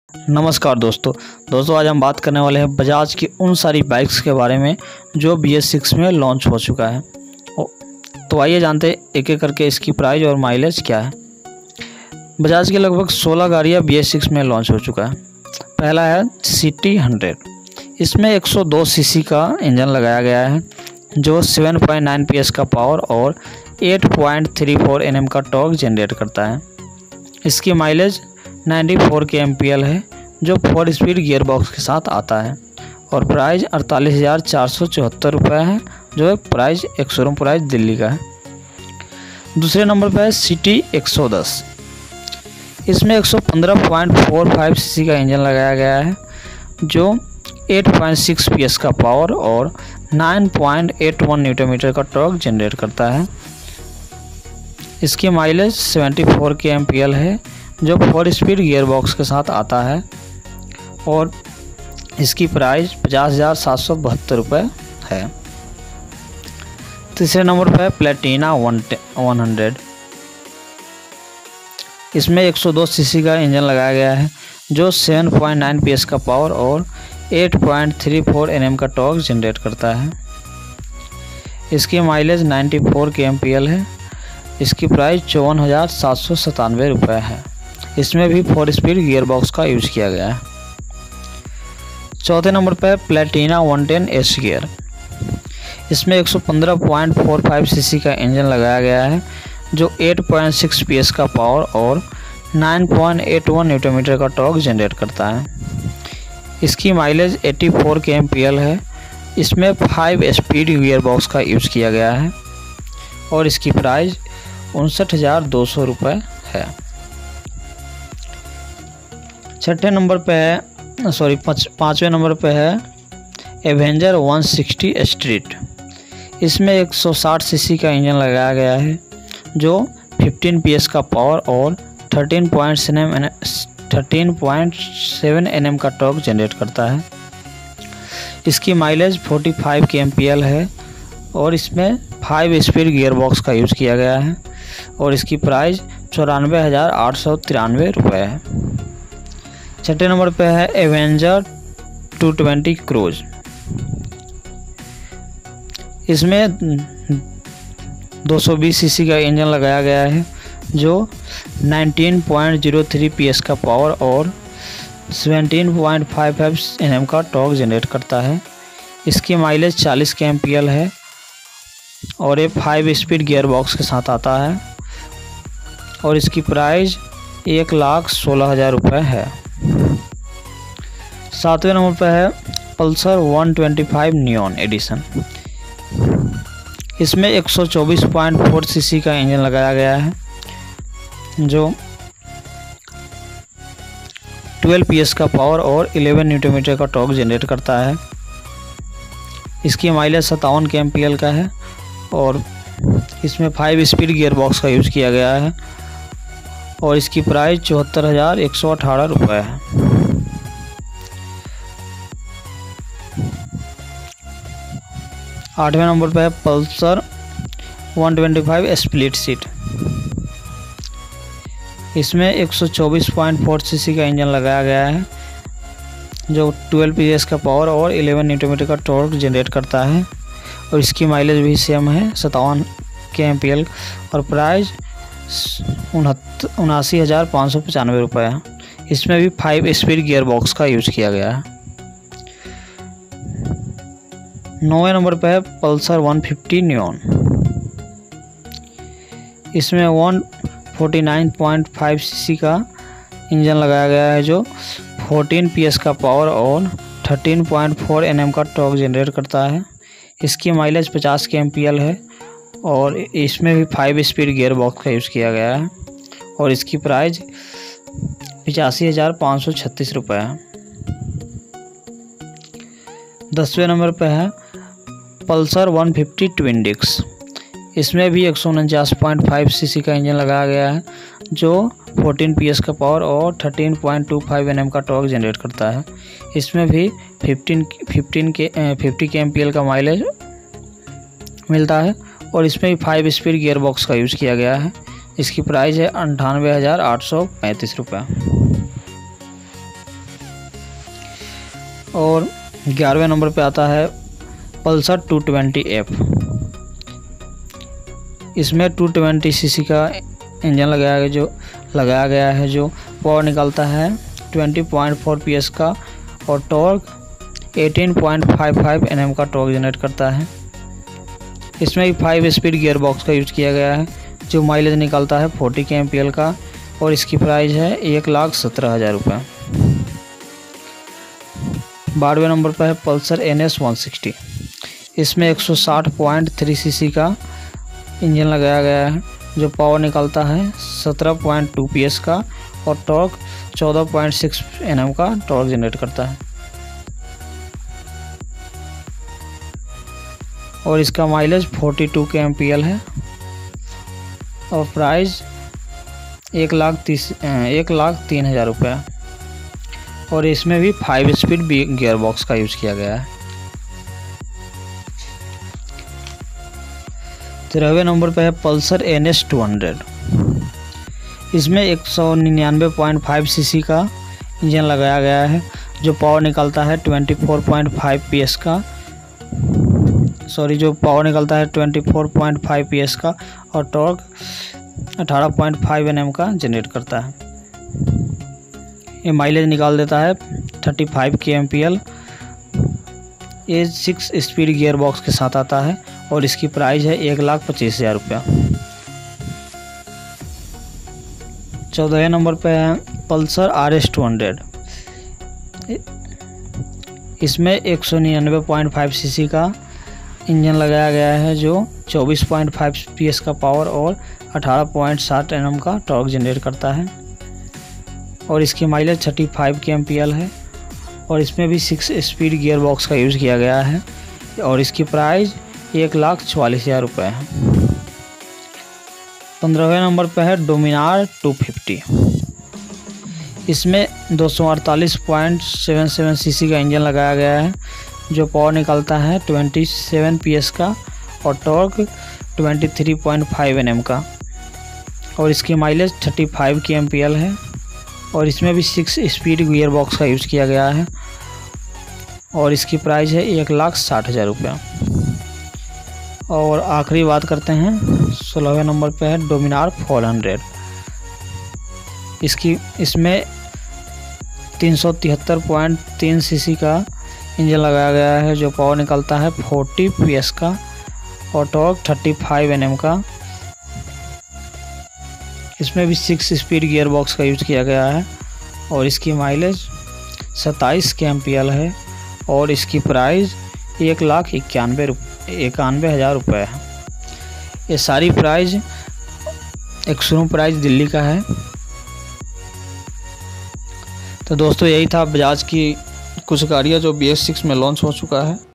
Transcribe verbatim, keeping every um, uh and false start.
नमस्कार दोस्तों दोस्तों आज हम बात करने वाले हैं बजाज की उन सारी बाइक्स के बारे में जो बी एस सिक्स में लॉन्च हो चुका है। तो आइए जानते हैं एक एक करके इसकी प्राइस और माइलेज क्या है। बजाज की लगभग सोलह गाड़ियां बी एस सिक्स में लॉन्च हो चुका है। पहला है सिटी हंड्रेड। इसमें एक सौ दो सीसी का इंजन लगाया गया है जो सात पॉइंट नौ पी एस का पावर और आठ पॉइंट तीन चार एन एम का टॉर्क जनरेट करता है। इसकी माइलेज चौरानवे के एम पी एल है जो फोर स्पीड गियर बॉक्स के साथ आता है और प्राइस अड़तालीस हज़ार चार सौ चौहत्तर रुपये है जो एक प्राइस एक शोरूम प्राइस दिल्ली का है। दूसरे नंबर पर है सिटी एक सौ दस। इसमें एक सौ पंद्रह पॉइंट चार पाँच सीसी का इंजन लगाया गया है जो आठ पॉइंट छह पी एस का पावर और नौ पॉइंट आठ एक न्यूटन मीटर का टॉर्क जनरेट करता है। इसकी माइलेज चौहत्तर के एम पी एल है जो फोर स्पीड गियर बॉक्स के साथ आता है और इसकी प्राइस पचास हज़ार सात सौ बहत्तर रुपये है। तीसरे नंबर पर है प्लेटिना वन हंड्रेड। इसमें एक सौ दो सीसी का इंजन लगाया गया है जो सात पॉइंट नौ पी एस का पावर और आठ पॉइंट तीन चार एन एम का टॉर्क जनरेट करता है। इसकी माइलेज चौरानवे के एम पी एल है। इसकी प्राइस चौवन हज़ार सात सौ सतानवे रुपये है। इसमें भी फोर स्पीड गियर बॉक्स का यूज किया गया है। चौथे नंबर पर प्लेटिना एक सौ दस एस गियर। इसमें एक सौ पंद्रह पॉइंट चार पाँच सीसी का इंजन लगाया गया है जो आठ पॉइंट छह पी एस का पावर और नौ पॉइंट आठ एक न्यूटन मीटर का टॉर्क जनरेट करता है। इसकी माइलेज चौरासी के एम पी एल है। इसमें फाइव स्पीड गियर बॉक्स का यूज किया गया है और इसकी प्राइस उनसठ हज़ार दो सौ रुपये है। छठे नंबर पे है सॉरी पाँचवें नंबर पे है एवेंजर एक सौ साठ स्ट्रीट। इसमें एक सौ साठ सीसी का इंजन लगाया गया है जो पंद्रह पी एस का पावर और तेरह पॉइंट सात एन एम का टॉर्क जनरेट करता है। इसकी माइलेज पैंतालीस के एम पी एल है और इसमें फाइव स्पीड गियर बॉक्स का यूज़ किया गया है और इसकी प्राइस चौरानवे हज़ार आठ सौ तिरानवे रुपये है। छठे नंबर पे है एवेंजर दो सौ बीस क्रूज। इसमें दो सौ बीस सीसी का इंजन लगाया गया है जो उन्नीस पॉइंट शून्य तीन पी एस का पावर और सत्रह पॉइंट पचपन एन एम का टॉर्क जनरेट करता है। इसकी माइलेज चालीस के एम पी एल है और ये फाइव स्पीड गियर बॉक्स के साथ आता है और इसकी प्राइस एक लाख सोलह हज़ार रुपये है। सातवें नंबर पर है पल्सर एक सौ पच्चीस नियॉन एडिशन। इसमें एक सौ चौबीस पॉइंट चार सीसी का इंजन लगाया गया है जो बारह पी एस का पावर और ग्यारह न्यूटन मीटर का टॉर्क जनरेट करता है। इसकी माइलेज सत्तावन के एम पी एल का है और इसमें फाइव स्पीड गियर बॉक्स का यूज़ किया गया है और इसकी प्राइस चौहत्तर हज़ार एक सौ अठारह रुपये है। आठवें नंबर पर है पल्सर एक सौ पच्चीस स्प्लिट सीट। इसमें एक सौ चौबीस पॉइंट चार सीसी का इंजन लगाया गया है जो बारह पी एस का पावर और ग्यारह न्यूटन मीटर का टॉर्क जनरेट करता है और इसकी माइलेज भी सेम है सत्तावन के एम पी एल और प्राइस उनासी हज़ार पाँच सौ पचानवे रुपये है। इसमें भी फाइव स्पीड गियर बॉक्स का यूज किया गया है। नौवें नंबर पर है पल्सर एक सौ पचास नियॉन। इसमें एक सौ उनचास पॉइंट पाँच सीसी का इंजन लगाया गया है जो चौदह पी एस का पावर और तेरह पॉइंट चार एन एम का टॉर्क जनरेट करता है। इसकी माइलेज पचास के एम पी एल है और इसमें भी फाइव स्पीड गियर बॉक्स का यूज़ किया गया है और इसकी प्राइस पचासी हज़ार पाँच सौ छत्तीस रुपये है। दसवें नंबर पर है पल्सर एक सौ पचास ट्विन डिस्क। इसमें भी एक सौ उनचास पॉइंट पाँच सीसी का इंजन लगाया गया है जो चौदह पी एस का पावर और तेरह पॉइंट दो पाँच एन एम का टॉर्क जनरेट करता है। इसमें भी पंद्रह पंद्रह के पचास के एम पी एल का माइलेज मिलता है और इसमें भी फाइव स्पीड गियर बॉक्स का यूज़ किया गया है। इसकी प्राइस है अंठानवे हज़ार आठ सौ पैंतीस रुपये। और ग्यारहवें नंबर पे आता है पल्सर टू ट्वेंटी एफ। इसमें टू ट्वेंटी सीसी का इंजन लगाया गया जो लगाया गया है जो पावर निकालता है twenty point four P S का और torque eighteen point five five N M का टॉर्क जनरेट करता है। इसमें भी फाइव स्पीड गियर बॉक्स का यूज किया गया है जो माइलेज निकालता है फोर्टी के एम पी एल का और इसकी प्राइस है एक लाख सत्रह हज़ार रुपये। बारहवें नंबर पर है Pulsar N S one sixty. इसमें एक सौ साठ पॉइंट थ्री सी सी का इंजन लगाया गया है जो पावर निकालता है सत्रह पॉइंट टू पी एस का और टॉर्क चौदह पॉइंट सिक्स एन एम का टॉर्क जनरेट करता है और इसका mileage forty two K M P L है और प्राइस एक लाख तीस एक लाख तीन हज़ार रुपये और इसमें भी फाइव स्पीड गियर बॉक्स का यूज किया गया है। तेरहवें नंबर पे है Pulsar N S two hundred. इसमें एक सौ निन्यानवे पॉइंट फाइव सी सी का इंजन लगाया गया है जो पावर निकालता है twenty four point five P S का सॉरी जो पावर निकलता है twenty four point five P S का और टॉर्क अठारह पॉइंट फाइव एन एम का जनरेट करता है। ये माइलेज निकाल देता है thirty five K M P L. ये सिक्स स्पीड गियर बॉक्स के साथ आता है और इसकी प्राइस है एक लाख पच्चीस हज़ार रुपया। चौदह नंबर पे है Pulsar R S two hundred. इसमें एक सौ निन्यानवे पॉइंट फाइव सी सी का इंजन लगाया गया है जो चौबीस पॉइंट फाइव पी एस का पावर और अठारह पॉइंट सात एन एम का टॉर्क जनरेट करता है और इसकी mileage thirty five K M P L है और इसमें भी सिक्स स्पीड गियर बॉक्स का यूज़ किया गया है और इसकी प्राइस एक लाख चवालीस हज़ार रुपये है। पंद्रहवें नंबर पर है डोमिनार टू फिफ्टी। इसमें दो सौ अड़तालीस point seven seven C C का इंजन लगाया गया है जो पावर निकालता है ट्वेंटी सेवन पी एस का और torque twenty three point five N M का और इसकी mileage thirty five K M P L है और इसमें भी सिक्स स्पीड गियर बॉक्स का यूज़ किया गया है और इसकी प्राइस है एक लाख साठ हज़ार रुपया। और आखिरी बात करते हैं सोलहवें नंबर पे है डोमिनार फोर हंड्रेड। इसकी इसमें तीन सौ तिहत्तर पॉइंट तीन सी सी का इंजन लगाया गया है जो पावर निकलता है फोर्टी पी एस का और torque thirty five N M का। इसमें भी सिक्स स्पीड गियर बॉक्स का यूज किया गया है और इसकी माइलेज सत्ताईस के एम पी एल है और इसकी प्राइस एक लाख इक्यानवे रुपये इक्यानवे हज़ार रुपये है। ये सारी प्राइस एक शोरूम प्राइस दिल्ली का है। तो दोस्तों यही था बजाज की कुछ गाड़ियाँ जो बी एस सिक्स में लॉन्च हो चुका है।